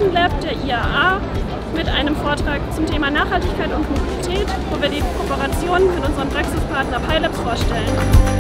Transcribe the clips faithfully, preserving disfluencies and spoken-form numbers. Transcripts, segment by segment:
Horizon Lab der I A A mit einem Vortrag zum Thema Nachhaltigkeit und Mobilität, wo wir die Kooperation mit unseren Praxispartner PyLabs vorstellen.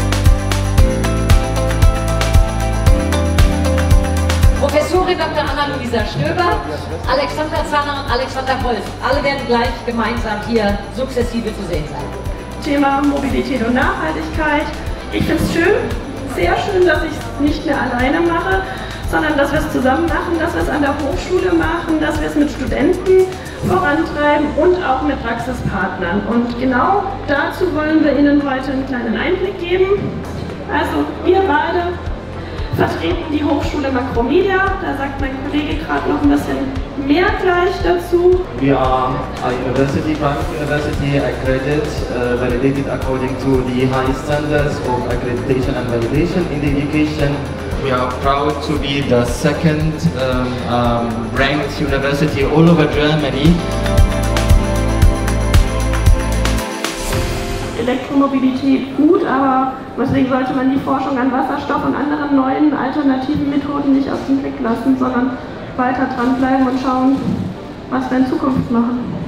Professorin Doktor Anna-Luisa Stöber, Alexander Zanner und Alexander Wolf. Alle werden gleich gemeinsam hier sukzessive zu sehen sein. Thema Mobilität und Nachhaltigkeit. Ich finde es schön, sehr schön, dass ich es nicht mehr alleine mache, sondern dass wir es zusammen machen, dass wir es an der Hochschule machen, dass wir es mit Studenten vorantreiben und auch mit Praxispartnern. Und genau dazu wollen wir Ihnen heute einen kleinen Einblick geben. Also wir beide vertreten die Hochschule Makromedia, da sagt mein Kollege gerade noch ein bisschen mehr gleich dazu. We are a university, private university, accredited, uh, validated according to the high standards of accreditation and validation in the education. We are proud to be the second um, um, ranked university all over Germany. Elektromobilität gut, aber deswegen sollte man die Forschung an Wasserstoff und anderen neuen alternativen Methoden nicht aus dem Blick lassen, sondern weiter dranbleiben und schauen, was wir in Zukunft machen.